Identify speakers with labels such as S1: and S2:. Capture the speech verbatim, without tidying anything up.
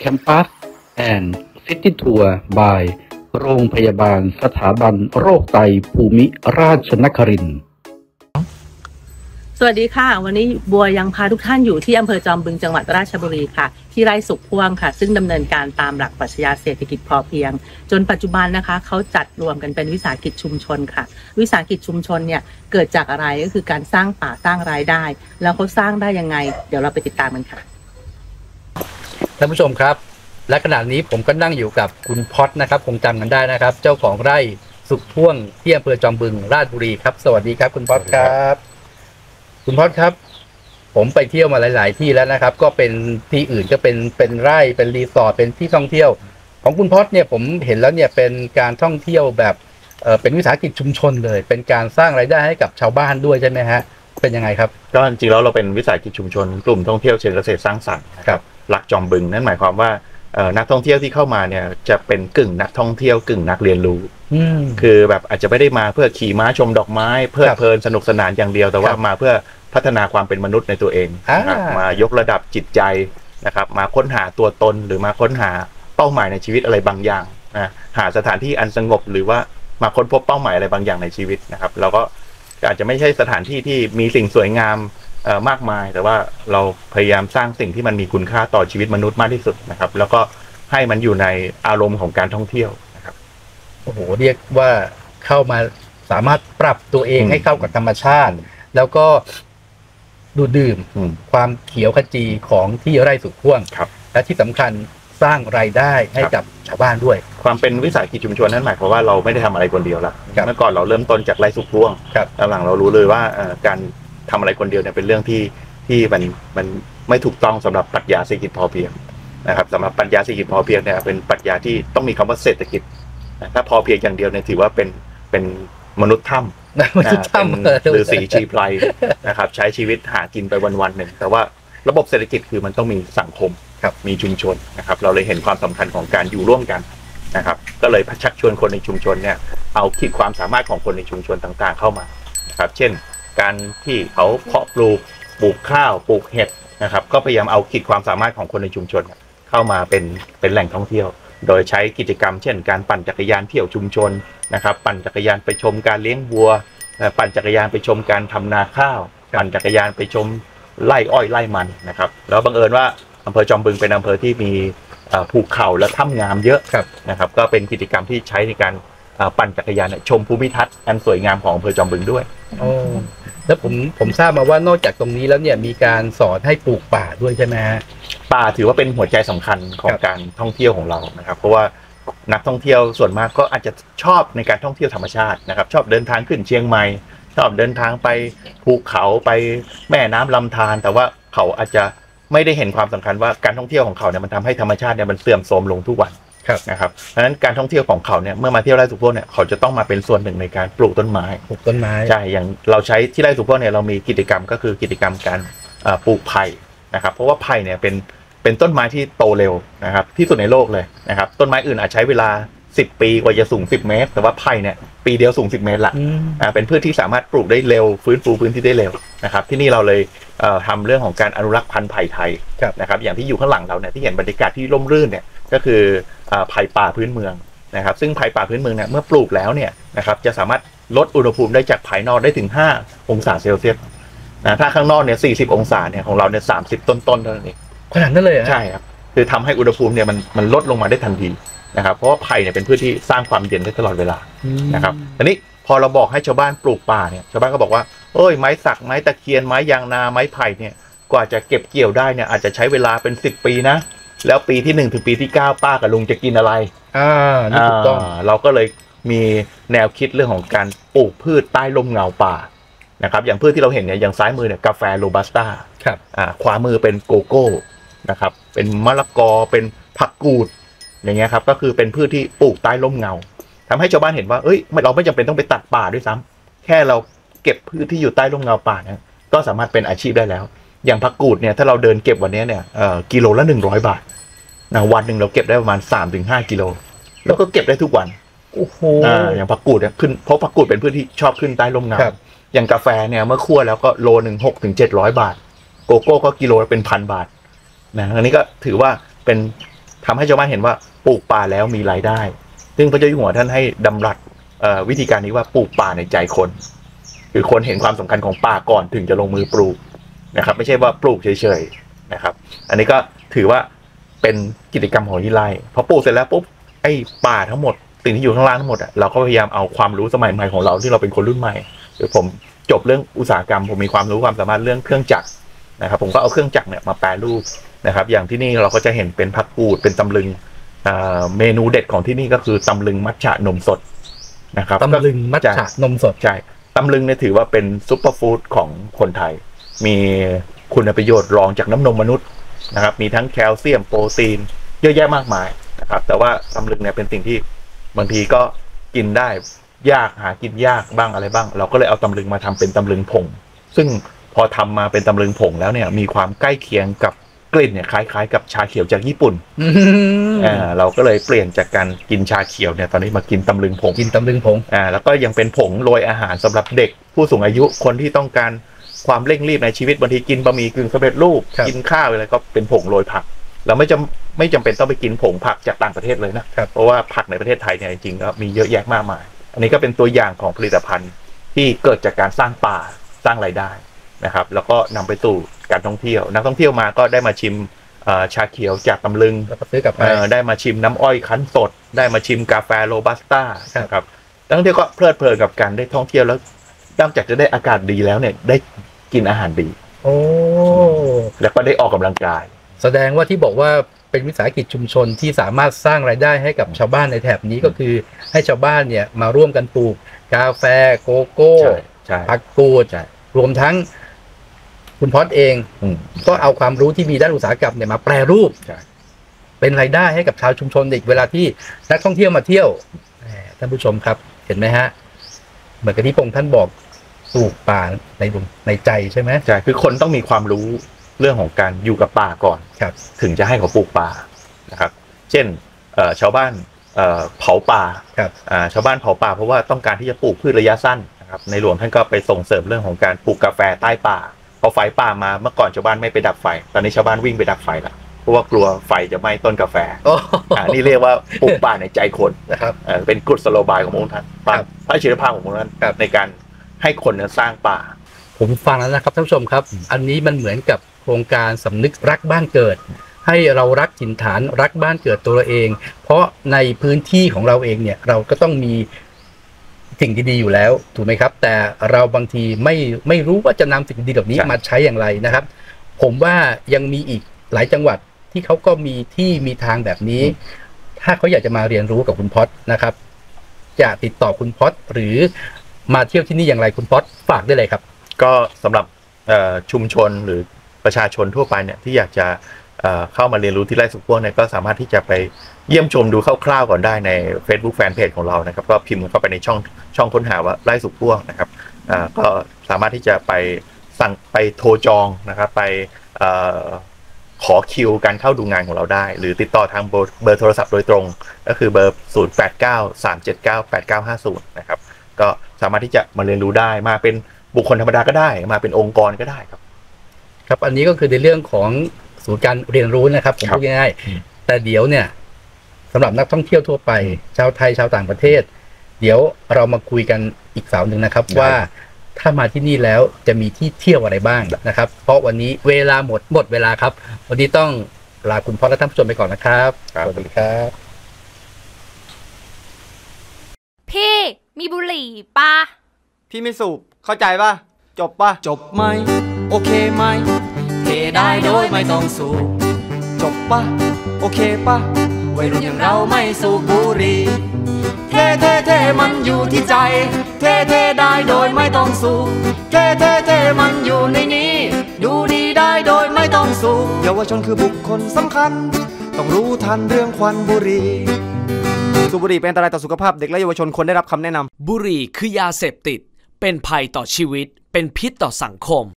S1: แคมปัสแอนด์ซิตี้ทัวร์บายโรงพยาบาลสถาบันโรคไตภูมิราชนครินทร์
S2: สวัสดีค่ะวันนี้บัวยังพาทุกท่านอยู่ที่อำเภอจอมบึงจังหวัดราชบุรีค่ะที่ไร่สุขพ่วงค่ะซึ่งดำเนินการตามหลักปรัชญาเศรษฐกิจพอเพียงจนปัจจุบันนะคะเขาจัดรวมกันเป็นวิสาหกิจชุมชนค่ะวิสาหกิจชุมชนเนี่ยเกิดจากอะไรก็คือการสร้างป่าสร้างรายได้แล้วเขาสร้างได้ยังไงเดี๋ยวเราไปติดตามกันค่ะ
S1: ท่านผู้ชมครับและขณะนี้ผมก็นั่งอยู่กับคุณพอดนะครับคงจำกันได้นะครับเจ้าของไร่สุขพ่วงที่อำเภอจอมบึงราชบุรีครับสวัสดีครับคุณพอดครับคุณพอดครับผมไปเที่ยวมาหลายๆที่แล้วนะครับก็เป็นที่อื่นก็เป็นเป็นไร่เป็นรีสอร์ทเป็นที่ท่องเที่ยวของคุณพอดเนี่ยผมเห็นแล้วเนี่ยเป็นการท่องเที่ยวแบบเออเป็นวิสาหกิจชุมชนเลยเป็นการสร้างรายได้ให้กับชาวบ้านด้วยใช่ไหมฮะเป็นยังไงครับ
S3: ก็จริงๆแล้วเราเป็นวิสาหกิจชุมชนกลุ่มท่องเที่ยวเชิงเกษตรสร้างสรรค์ครับหลักจอมบึงนั่นหมายความว่านักท่องเที่ยวที่เข้ามาเนี่ยจะเป็นกึ่งนักท่องเที่ยวกึ่งนักเรียนรู้คือแบบอาจจะไม่ได้มาเพื่อขี่ม้าชมดอกไม้เพลิดเพลินสนุกสนานอย่างเดียวแต่ว่ามาเพื่อพัฒนาความเป็นมนุษย์ในตัวเองมายกระดับจิตใจนะครับมาค้นหาตัวตนหรือมาค้นหาเป้าหมายในชีวิตอะไรบางอย่างนะหาสถานที่อันสงบหรือว่ามาค้นพบเป้าหมายอะไรบางอย่างในชีวิตนะครับเราก็อาจจะไม่ใช่สถานที่ที่มีสิ่งสวยงามมากมายแต่ว่าเราพยายามสร้างสิ่งที่มันมีคุณค่าต่อชีวิตมนุษย์มากที่สุดนะครับแล้วก็ให้มันอยู่ในอารมณ์ของการท่องเที่ยวนะครับ
S1: โอ้โหเรียกว่าเข้ามาสามารถปรับตัวเองให้เข้ากับธรรมชาติแล้วก็ดูดื่มความเขียวขจีของที่ไร่สุขพ่วงและที่สำคัญสร้างรายได้ให้กับชาวบ้านด้วย
S3: ความเป็นวิสาหกิจชุมชนนั้นหมายความว่าเราไม่ได้ทำอะไรคนเดียวละเมื่อก่อนเราเริ่มต้นจากไร่สุขพ่วงหลังเรารู้เลยว่าการทำอะไรคนเดียวเนี่ยเป็นเรื่องที่ที่มันมันไม่ถูกต้องสำหรับปรัชญาเศรษฐกิจพอเพียงนะครับสำหรับปรัชญาเศรษฐกิจพอเพียงเนี่ยเป็นปรัชญาที่ต้องมีคำว่าเศรษฐกิจถ้าพอเพียงอย่างเดียวเนี่ยถือว่าเป็นเป็นมนุษย์ถ้ำหรือสีชีไพรนะครับใช้ชีวิตหากินไปวันๆหนึ่งแต่ว่าระบบเศรษฐกิจคือมันต้องมีสังคมมีชุมชนนะครับเราเลยเห็นความสำคัญของการอยู่ร่วมกันนะครับก็เลยชักชวนคนในชุมชนเนี่ยเอาขีดความสามารถของคนในชุมชนต่างๆเข้ามานะครับเช่นการที่เขาเพาะปลูกปลูกข้าวปลูกเห็ดนะครับก็พยายามเอาขีดความสามารถของคนในชุมชนเข้ามาเป็นเป็นแหล่งท่องเที่ยวโดยใช้กิจกรรมเช่นการปั่นจักรยานเที่ยวชุมชนนะครับปั่นจักรยานไปชมการเลี้ยงวัวปั่นจักรยานไปชมการทำนาข้าวปั่นจักรยานไปชมไร่อ้อยไร่มันนะครับแล้วบังเอิญว่าอำเภอจอมบึงเป็นอำเภอที่มีภูเขาและถ้ำงามเยอะนะครับก็เป็นกิจกรรมที่ใช้ในการปั่นจักรยานชมภูมิทัศน์อันสวยงามของอำเภอจอมบึงด้วย
S1: อ๋อแล้วผมผมทราบมาว่านอกจากตรงนี้แล้วเนี่ยมีการสอนให้ปลูกป่าด้วยใช่ไหมฮะ
S3: ป่าถือว่าเป็นหัวใจสำคัญของการท่องเที่ยวของเรานะครับเพราะว่านักท่องเที่ยวส่วนมากก็อาจจะชอบในการท่องเที่ยวธรรมชาตินะครับชอบเดินทางขึ้นเชียงใหม่ชอบเดินทางไปภูเขาไปแม่น้ำลำธารแต่ว่าเขาอาจจะไม่ได้เห็นความสำคัญว่าการท่องเที่ยวของเขาเนี่ยมันทำให้ธรรมชาติเนี่ยมันเสื่อมโทรมลงทุกวันนะครับเพราะฉะนั้นการท่องเที่ยวของเขาเนี่ยเมื่อมาเที่ยวไร่สุขพ่วงเนี่ยเขาจะต้องมาเป็นส่วนหนึ่งในการปลูกต้นไม้
S1: ปลูกต้นไม้
S3: ใช่อย่างเราใช้ที่ไร่สุขพ่วงเนี่ยเรามีกิจกรรมก็คือกิจกรรมการปลูกไผ่นะครับเพราะว่าไผ่เนี่ยเป็นเป็นต้นไม้ที่โตเร็วนะครับที่สุดในโลกเลยนะครับต้นไม้อื่นอาจใช้เวลาสิบปีกว่าจะสูงสิบเมตรแต่ว่าไผ่เนี่ยปีเดียวสูงสิบเมตรละอ่าเป็นพืชที่สามารถปลูกได้เร็วฟื้นฟูพื้นที่ได้เร็วนะครับที่นี่เราเลยเอ่อทำเรื่องของการอนุรักษ์พันธุ์ไผ่ไทยนะครับอย่างที่อยู่ข้างหลังเราเนี่ยที่เห็นบรรยากาศที่ร่มรื่นเนี่ยก็คือไผ่ป่าพื้นเมืองนะครับซึ่งไผ่ป่าพื้นเมืองเนี่ยเมื่อปลูกแล้วเนี่ยนะครับจะสามารถลดอุณหภูมิได้จากภายนอกได้ถึงห้าองศาเซลเซียสนะถ้าข้างนอกเนี่ยสี่สิบองศาเนี่ยของเราเนี่ยสามสิบต้นๆเท่านั้นเอง
S1: ขนาดนั้นเลย
S3: ใช่ครับคือทำให้อุณหภูมิเนี่ยมันมันลดลงมาได้ทันทีนะครับเพราะว่าไผ่เนี่ยเป็นพืชที่สร้างความเย็นได้ตลอดเวลานะครับทีนี้พอเราบอกให้ชาวบ้านปลูกป่าเนี่ยชาวบ้านก็บอกว่าเอ้ยไม้สักไม้ตะเคียนไม้ยางนาไม้ไผ่เนี่ยกว่าจะเก็บเกี่ยวได้เนี่ยอาจจะใช้เวลาเป็นสิบปีนะแล้วปีที่หนึ่งถึงปีที่เก้าป้ากับลุงจะกินอะไร
S1: อ่านี่ถูกต้อง
S3: เราก็เลยมีแนวคิดเรื่องของการปลูกพืชใต้ร่มเงาป่านะครับอย่างพืชที่เราเห็นเนี่ยอย่างซ้ายมือเนี่ยกาแฟโรบัสต้า
S1: ครับ
S3: อ่าขวามือเป็นโกโก้นะครับเป็นมะละกอเป็นผักกูดอย่างเงี้ยครับก็คือเป็นพืชที่ปลูกใต้ร่มเงาทำให้ชาวบ้านเห็นว่าเอ้ยเราไม่จำเป็นต้องไปตัดป่าด้วยซ้ำแค่เราเก็บพืชที่อยู่ใต้ร่มเงาป่าเนี่ยก็สามารถเป็นอาชีพได้แล้วอย่างผักกูดเนี่ยถ้าเราเดินเก็บวันนี้เนี่ยกิโลละหนึ่งร้อยบาทนะวันหนึ่งเราเก็บได้ประมาณสามถึงห้ากิโลแล้วก็เก็บได้ทุกวัน
S1: โอ้โห
S3: อ่าอย่างผักกูดเนี่ยขึ้นเพราะผักกูดเป็นพืชที่ชอบขึ้นใต้ร่มเงาอย่างกาแฟเนี่ยเมื่อคั่วแล้วก็โลหนึ่งหกถึงเจ็ดร้อยบาทโกโก้ก็กิโลละเป็นพันบาทนะอันนี้ก็ถือว่าเป็นทำให้ชาวบ้านเห็นว่าปลูกป่าแล้วมีรายได้ซึ่งพระเจ้าอยู่หัวท่านให้ดำรัสวิธีการนี้ว่าปลูกป่าในใจคนคือคนเห็นความสำคัญของป่าก่อนถึงจะลงมือปลูกนะครับไม่ใช่ว่าปลูกเฉยๆนะครับอันนี้ก็ถือว่าเป็นกิจกรรมของวิไลพอปลูกเสร็จแล้วปุ๊บไอ้ป่าทั้งหมดสิ่งที่อยู่ข้างล่างทั้งหมดอ่ะเราก็พยายามเอาความรู้สมัยใหม่ของเราที่เราเป็นคนรุ่นใหม่หรือผมจบเรื่องอุตสาหกรรมผมมีความรู้ความสามารถเรื่องเครื่องจักรนะครับผมก็เอาเครื่องจักรเนี่ยมาแปรรูปนะครับอย่างที่นี่เราก็จะเห็นเป็นผักกูดเป็นตำลึงเมนูเด็ดของที่นี่ก็คือตำลึงมัทฉะนมสดนะครับ
S1: ตำลึงมัทฉะนมสด
S3: ใช่ตำลึงเนี่ยถือว่าเป็นซุปเปอร์ฟู้ดของคนไทยมีคุณประโยชน์รองจากน้ำนมมนุษย์นะครับมีทั้งแคลเซียมโปรตีนเยอะแยะมากมายนะครับแต่ว่าตำลึงเนี่ยเป็นสิ่งที่บางทีก็กินได้ยากหากินยากบ้างอะไรบ้างเราก็เลยเอาตำลึงมาทำเป็นตำลึงผงซึ่งพอทำมาเป็นตำลึงผงแล้วเนี่ยมีความใกล้เคียงกับกลิ่นเนี่ยคล้ายๆกับชาเขียวจากญี่ปุ่นอ่าเราก็เลยเปลี่ยนจากการกินชาเขียวเนี่ยตอนนี้มากินตำลึงผง
S1: กินตำลึงผง
S3: อ่าแล้วก็ยังเป็นผงโรยอาหารสำหรับเด็กผู้สูงอายุคนที่ต้องการความเร่งรีบในชีวิตบางทีกินบะหมี่กึ่งสำเร็จรูปกินข้าวอะไรก็เป็นผงโรยผักเราไม่จำไม่จำเป็นต้องไปกินผงผักจากต่างประเทศเลยนะเพราะว่าผักในประเทศไทยเนี่ยจริงๆก็มีเยอะแยะมากมายอันนี้ก็เป็นตัวอย่างของผลิตภัณฑ์ที่เกิดจากการสร้างป่าสร้างรายได้นะครับแล้วก็นำไปสู่การท่องเที่ยวนักท่องเที่ยวมาก็ได้มาชิมชาเขียวจากตำลึง
S1: แล้วก็ซื้อกลับไป
S3: ได้มาชิมน้ำอ้อยคั้นสดได้มาชิมกาแฟโรบัสต้าครับนักท่องเที่ยวก็เพลิดเพลินกับการได้ท่องเที่ยวแล้วนอกจากจะได้อากาศดีแล้วเนี่ยได้กินอาหารดี
S1: โอ้
S3: แล้วก็ได้ออกกำลังกาย
S1: แสดงว่าที่บอกว่าเป็นวิสาหกิจชุมชนที่สามารถสร้างรายได้ให้กับชาวบ้านในแถบนี้ก็คือให้ชาวบ้านเนี่ยมาร่วมกันปลูกกาแฟโกโก้ผักกูดรวมทั้งคุณพอดเองก็เอาความรู้ที่มีด้านอุตสาหกรรมเนี่ยมาแปรรูปเป็นรายได้ให้กับชาวชุมชนเด็กเวลาที่นักท่องเที่ยวมาเที่ยวท่านผู้ชมครับเห็นไหมฮะเหมือนกับที่พงษ์ท่านบอกปลูกป่าในในใจใช่ไหม
S3: ใช่คือคนต้องมีความรู้เรื่องของการอยู่กับป่าก่อนถึงจะให้เขาปลูกป่านะครับเช่นชาวบ้านเผาป่าชาวบ้านเผาป่าเพราะว่าต้องการที่จะปลูกพืชระยะสั้นนะครับในหลวงท่านก็ไปส่งเสริมเรื่องของการปลูกกาแฟใต้ป่าพอไฟป่ามาเมื่อก่อนชาวบ้านไม่ไปดับไฟตอนนี้ชาวบ้านวิ่งไปดับไฟแล้วเพราะว่ากลัวไฟจะไหม้ต้นกาแฟอ่านี่เรียกว่าปลูกป่าในใจคนนะครับเป็นกุศโลบายของพระองค์ท่านพระชีวภาพของพระองค์ท่านในการให้คนสร้างป่า
S1: ผมฟังแล้วนะครับท่านผู้ชมครับอันนี้มันเหมือนกับโครงการสำนึกรักบ้านเกิดให้เรารักถิ่นฐานรักบ้านเกิดตัวเราเองเพราะในพื้นที่ของเราเองเนี่ยเราก็ต้องมีสิ่งดีๆอยู่แล้วถูกไหมครับแต่เราบางทีไม่ไม่รู้ว่าจะนำสิ่งดีเหล่านี้มาใช้อย่างไรนะครับผมว่ายังมีอีกหลายจังหวัดที่เขาก็มีที่มีทางแบบนี้ถ้าเขาอยากจะมาเรียนรู้กับคุณพอดนะครับจะติดต่อคุณพอดหรือมาเที่ยวที่นี่อย่างไรคุณพอดฝากได้เลยครับ
S3: ก็สำหรับชุมชนหรือประชาชนทั่วไปเนี่ยที่อยากจะเข้ามาเรียนรู้ที่ไร่สุขพ่วงเนี่ยก็สามารถที่จะไปเยี่ยมชมดูคร่าวๆก่อนได้ใน Facebook Fanpage ของเรานะครับก็พิมพ์เข้าไปในช่องช่องค้นหาว่าไร่สุขพ่วงนะครับก็สามารถที่จะไปสั่งไปโทรจองนะครับไปขอคิวการเข้าดูงานของเราได้หรือติดต่อทางเบอร์โทรศัพท์โดยตรงก็คือเบอร์ศูนย์ แปด เก้า สาม เจ็ด เก้า แปด เก้า ห้า ศูนย์นะครับก็สามารถที่จะมาเรียนรู้ได้มาเป็นบุคคลธรรมดาก็ได้มาเป็นองค์กรก็ได้ครับ
S1: ครับอันนี้ก็คือในเรื่องของศูนย์การเรียนรู้นะครับผมพูดง่ายๆแต่เดี๋ยวเนี่ยสำหรับนักท่องเที่ยวทั่วไปชาวไทยชาวต่างประเทศเดี๋ยวเรามาคุยกันอีกสาวหนึ่งนะครับว่าถ้ามาที่นี่แล้วจะมีที่เที่ยวอะไรบ้างนะครับเพราะวันนี้เวลาหมดหมดเวลาครับวันนี้ต้องลาคุณพ่อและท่านผู้ชมไปก่อนนะครับสวัสดีครับ
S4: พี่มีบุหรี่ปะ
S5: พี่ไม่สูบเข้าใจป่ะจบป่ะจบไหมโอเคไหมเทได้โดยไม่ต้องสูบจบป่ะโอเคป่ะวัยรุ่นอย่างเราไม่สูบบุหรี่เทเทเทมันอยู่ที่ใจเทเทได้โดยไม่ต้องสูบเทเทเทมันอยู่ในนี้ดูดีได้โดยไม่ต้องสูบเยาวชนคือบุคคลสำคัญต้องรู้ทันเรื่องควันบุหรี่สูบบุหรี่เป็นอันตรายต่อสุขภาพเด็กและเยาวชนควรได้รับคำแนะนำ
S6: บุหรี่คือยาเสพติดเป็นภัยต่อชีวิตเป็นพิษต่อสังคม